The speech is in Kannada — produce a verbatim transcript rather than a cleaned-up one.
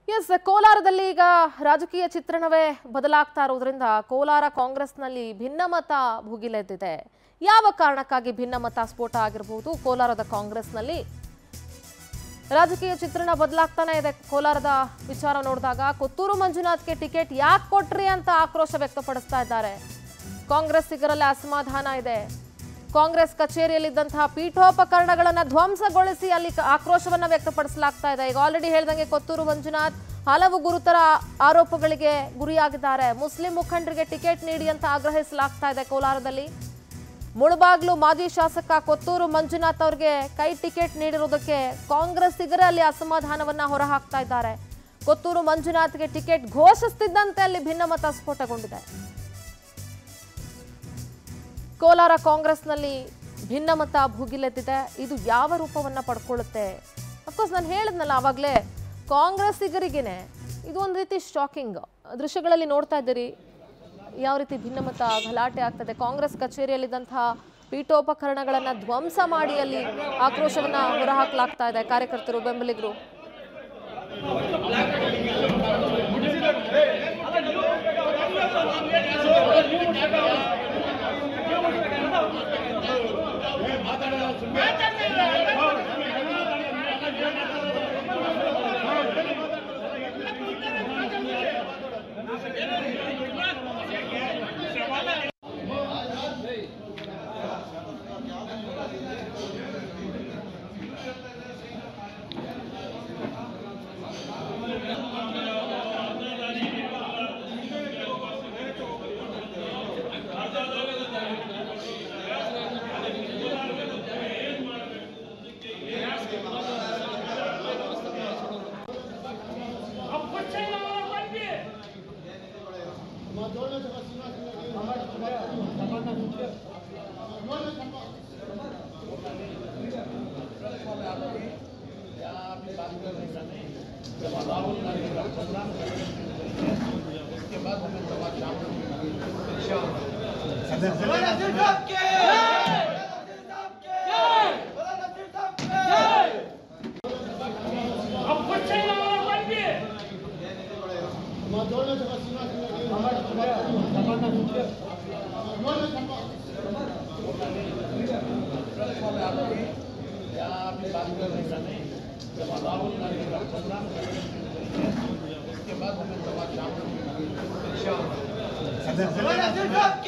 ಎಸ್ ಕೋಲಾರದಲ್ಲಿ ಈಗ ರಾಜಕೀಯ ಚಿತ್ರಣವೇ ಬದಲಾಗ್ತಾ ಇರೋದ್ರಿಂದ ಕೋಲಾರ ಕಾಂಗ್ರೆಸ್ನಲ್ಲಿ ಭಿನ್ನಮತ ಭುಗಿಲೆದ್ದಿದೆ. ಯಾವ ಕಾರಣಕ್ಕಾಗಿ ಭಿನ್ನಮತ ಸ್ಫೋಟ ಆಗಿರಬಹುದು? ಕೋಲಾರದ ಕಾಂಗ್ರೆಸ್ನಲ್ಲಿ ರಾಜಕೀಯ ಚಿತ್ರಣ ಬದಲಾಗ್ತಾನೆ ಇದೆ. ಕೋಲಾರದ ವಿಚಾರ ನೋಡಿದಾಗ ಕೊತ್ತೂರು ಮಂಜುನಾಥ್ಗೆ ಟಿಕೆಟ್ ಯಾಕೆ ಕೊಟ್ರಿ ಅಂತ ಆಕ್ರೋಶ ವ್ಯಕ್ತಪಡಿಸ್ತಾ ಇದ್ದಾರೆ. ಕಾಂಗ್ರೆಸ್ಸಿಗರಲ್ಲಿ ಅಸಮಾಧಾನ ಇದೆ. ಕಾಂಗ್ರೆಸ್ ಕಚೇರಿಯಲ್ಲಿದ್ದಂತಹ ಪೀಠೋಪಕರಣಗಳನ್ನು ಧ್ವಂಸಗೊಳಿಸಿ ಅಲ್ಲಿ ಆಕ್ರೋಶವನ್ನ ವ್ಯಕ್ತಪಡಿಸಲಾಗ್ತಾ ಇದೆ. ಈಗ ಆಲ್ರೆಡಿ ಹೇಳಿದಂಗೆ ಕೊತ್ತೂರು ಮಂಜುನಾಥ್ ಹಲವು ಗುರುತರ ಆರೋಪಗಳಿಗೆ ಗುರಿಯಾಗಿದ್ದಾರೆ. ಮುಸ್ಲಿಂ ಮುಖಂಡರಿಗೆ ಟಿಕೆಟ್ ನೀಡಿ ಅಂತ ಆಗ್ರಹಿಸಲಾಗ್ತಾ ಇದೆ. ಕೋಲಾರದಲ್ಲಿ ಮುಳಬಾಗ್ಲು ಮಾಜಿ ಶಾಸಕ ಕೊತ್ತೂರು ಮಂಜುನಾಥ್ ಅವರಿಗೆ ಕೈ ಟಿಕೆಟ್ ನೀಡಿರುವುದಕ್ಕೆ ಕಾಂಗ್ರೆಸ್ಸಿಗರೇ ಅಲ್ಲಿ ಅಸಮಾಧಾನವನ್ನ ಹೊರಹಾಕ್ತಾ ಇದ್ದಾರೆ. ಕೊತ್ತೂರು ಮಂಜುನಾಥ್ಗೆ ಟಿಕೆಟ್ ಘೋಷಿಸುತ್ತಿದ್ದಂತೆ ಅಲ್ಲಿ ಭಿನ್ನಮತ ಸ್ಫೋಟಗೊಂಡಿದೆ. ಕೋಲಾರ ಕಾಂಗ್ರೆಸ್ನಲ್ಲಿ ಭಿನ್ನಮತ ಭುಗಿಲೆದ್ದಿದೆ. ಇದು ಯಾವ ರೂಪವನ್ನ ಪಡ್ಕೊಳ್ಳುತ್ತೆ? ಅಫ್ಕೋರ್ಸ್ ನಾನು ಹೇಳಿದ್ನಲ್ಲ ಆವಾಗಲೇ, ಕಾಂಗ್ರೆಸ್ಸಿಗರಿಗೇನೆ ಇದು ಒಂದು ರೀತಿ ಶಾಕಿಂಗ್. ದೃಶ್ಯಗಳಲ್ಲಿ ನೋಡ್ತಾ ಇದ್ದೀರಿ ಯಾವ ರೀತಿ ಭಿನ್ನಮತ ಗಲಾಟೆ ಆಗ್ತದೆ. ಕಾಂಗ್ರೆಸ್ ಕಚೇರಿಯಲ್ಲಿದ್ದಂತಹ ಪೀಠೋಪಕರಣಗಳನ್ನು ಧ್ವಂಸ ಮಾಡಿ ಅಲ್ಲಿ ಆಕ್ರೋಶವನ್ನ ಹೊರಹಾಕಲಾಗ್ತಾ ಇದೆ ಕಾರ್ಯಕರ್ತರು, ಬೆಂಬಲಿಗರು. Zindabad!